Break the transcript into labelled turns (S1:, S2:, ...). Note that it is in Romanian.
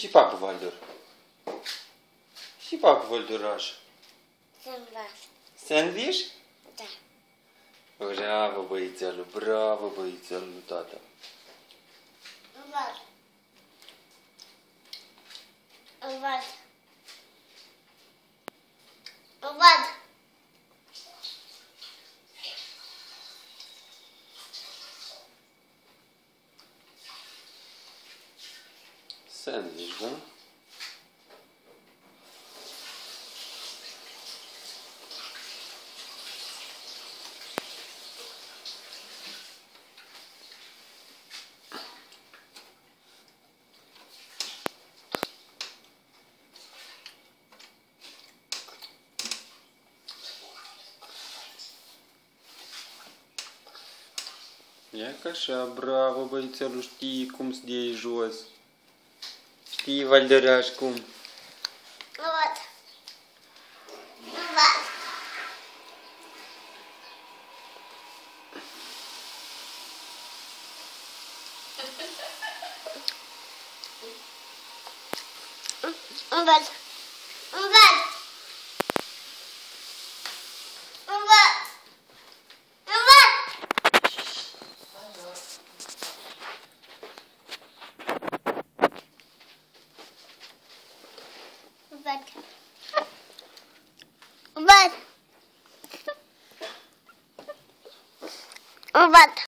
S1: Și papu Valdur. Și papu Valduraș. Sandwich?
S2: Da.
S1: Bravo, băițelul, bravo, băițelul tata.
S2: Învăț. Învăț. Învăț.
S1: Sandwich, da? Ia că așa, bravo, băițelul, știi cum să iei jos. Știi, Valdăraș, cum?
S2: Învăț. Învăț. Învăț. Învăț. Învăț. Învăț. Învăț. Învăț. Învăț.